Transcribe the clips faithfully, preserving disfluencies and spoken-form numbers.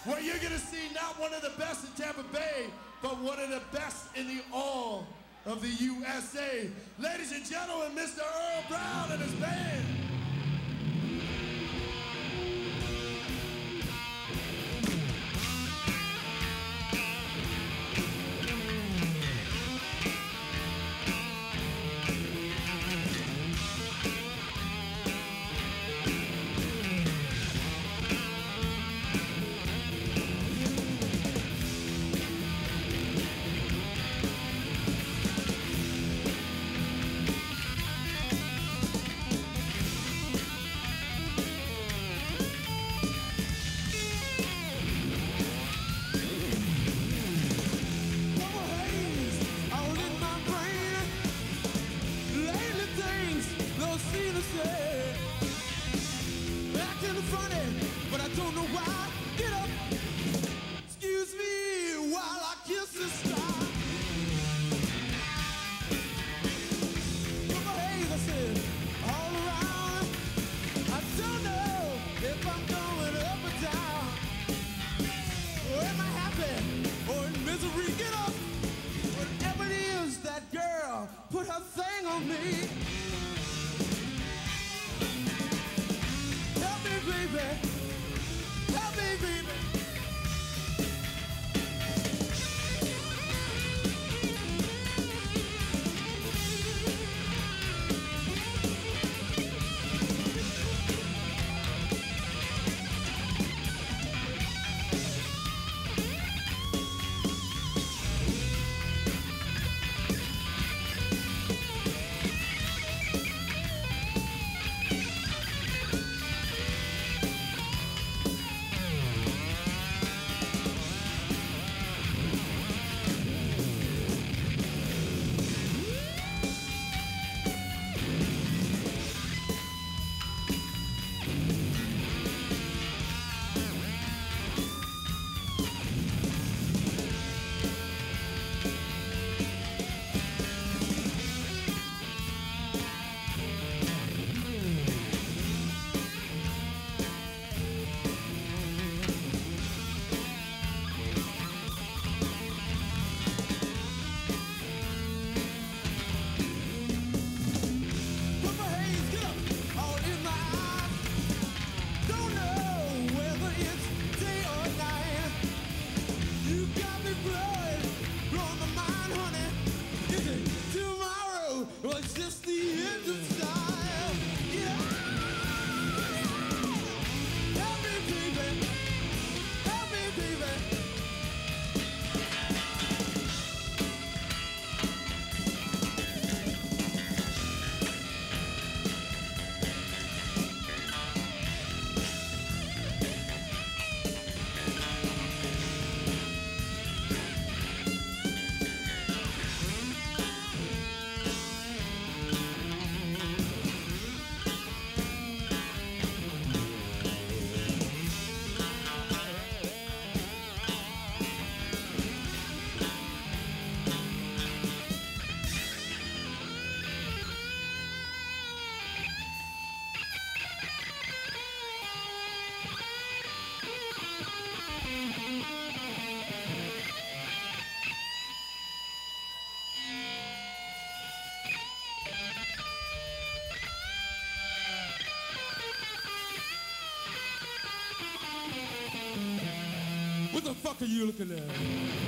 where you're gonna see not one of the best in Tampa Bay, but one of the best in the all of the U S A. Ladies and gentlemen, Mister Earl Brown and his band. Acting funny, but I don't know why. Get up, excuse me while I kiss the sky. Put my haze, I said, all around. I don't know if I'm going up or down. Or am I happy or in misery? Get up, whatever it is, that girl put her thing on me. Baby, help me, baby. What the fuck are you looking at?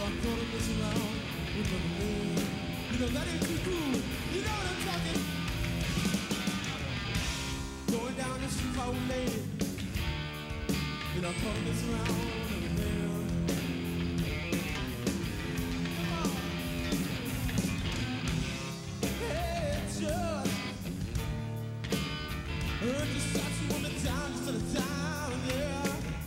I'm gonna mess around with another man. You know that ain't too cool. You know what I'm talking. Going down the street, my old lady. And I'm gonna mess around with another man. Come on. Hey, just heard you shot you on the down, just on the down, yeah.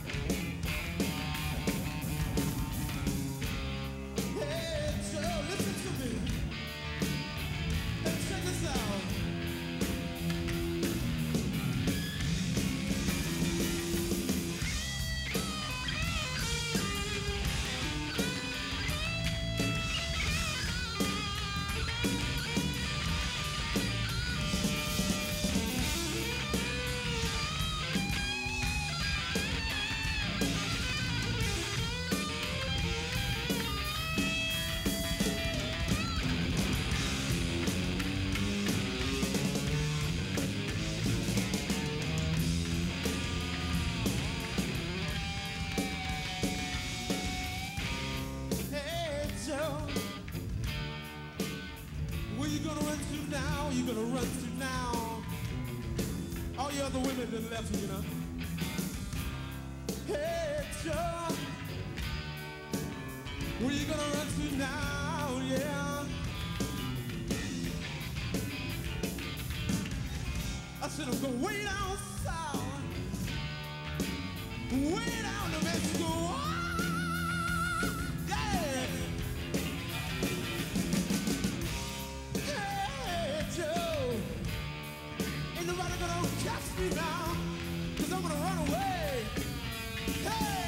Where you gonna run to now? You gonna run to now? All the other women that left you, you know. Hey, Joe, where you gonna run to now? Yeah. I said I'm gonna way down south, way down to Mexico. Yeah. Ain't nobody gonna catch me now, 'cause I'm gonna run away. Hey!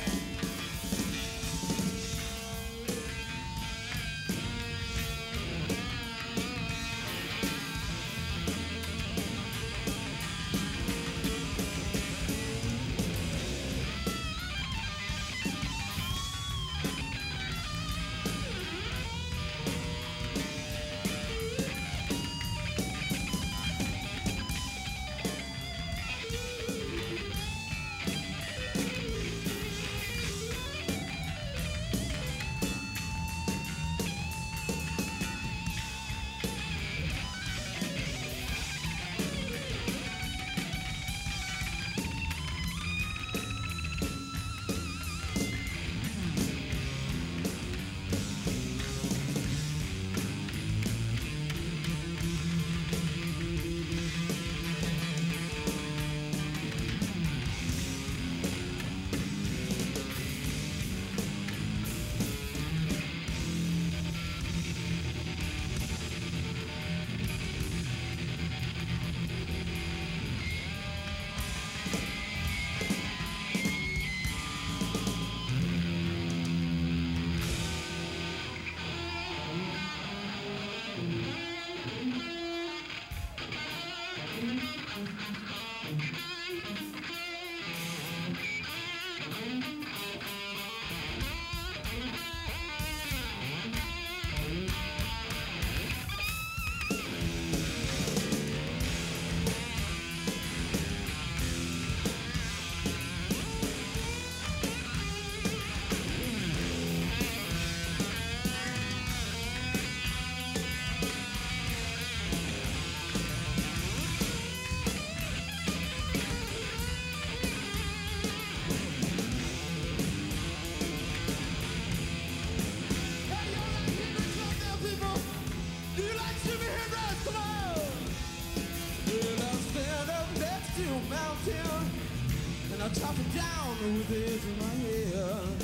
Mountain, and I'll chop it down with the edge of my head.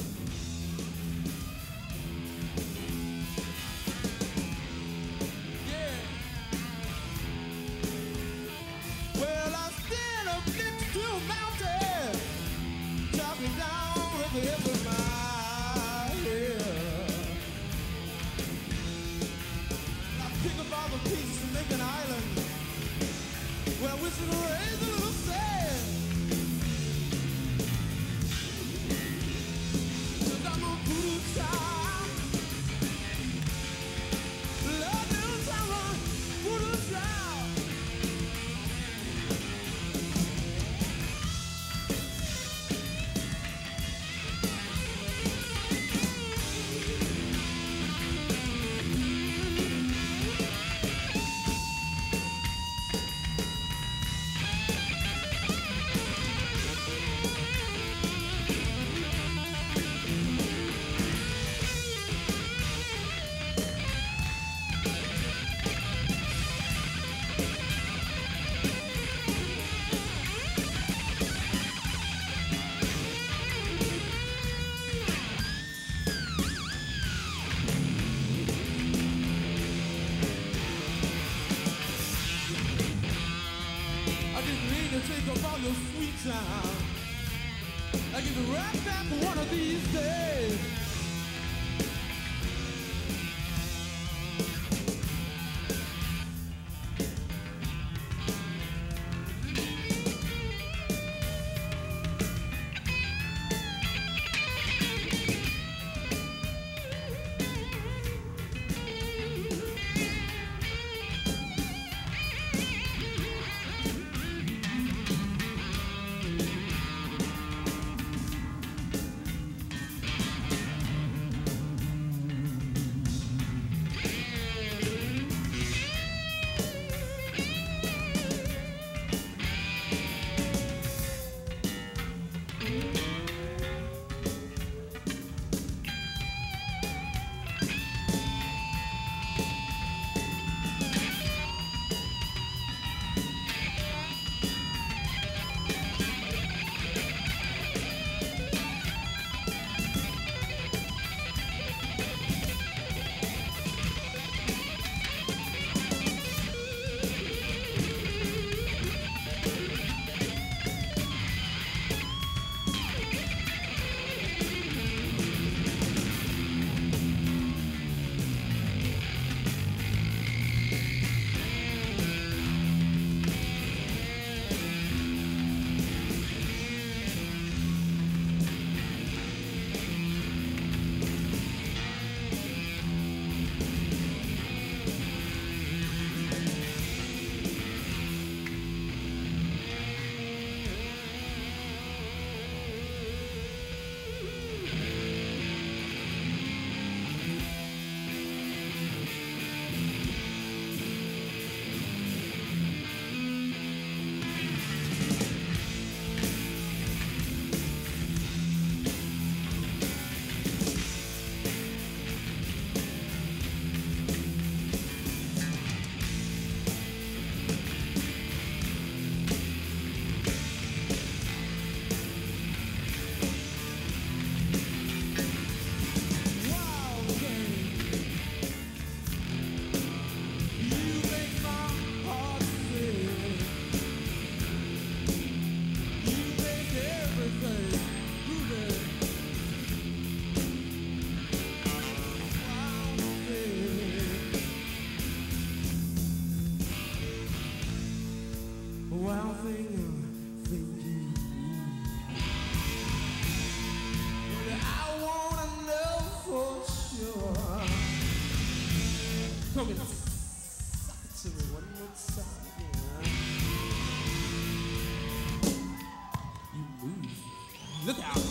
Yeah. Well, I stand up next to a mountain, chop it down with the edge of my head. I pick up all the pieces and make an island. Well, we should raise a little sand. 'Cause I'm a voodoo child. Love you, I'm a voodoo child. your sweet time. I give it right back one of these days. Well, thing, thing you but I wanna know for sure. Come here, suck it to me one more time. You move. Look out.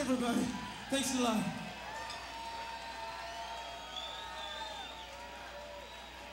everybody. Thanks a lot.